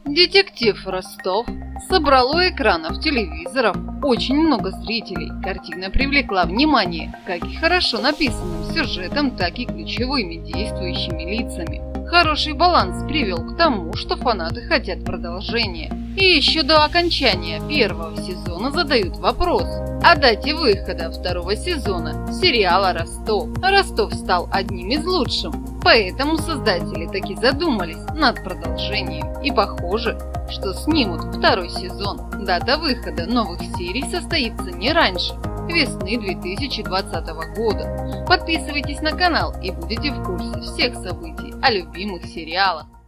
Детектив Ростов собрал у экранов телевизоров очень много зрителей. Картина привлекла внимание как и хорошо написанным сюжетом, так и ключевыми действующими лицами. Хороший баланс привел к тому, что фанаты хотят продолжения. И еще до окончания первого сезона задают вопрос о дате выхода второго сезона сериала «Ростов». Ростов стал одним из лучших, поэтому создатели таки задумались над продолжением. И похоже, что снимут второй сезон. Дата выхода новых серий состоится не раньше весны 2020 года. Подписывайтесь на канал и будете в курсе всех событий о любимых сериалах.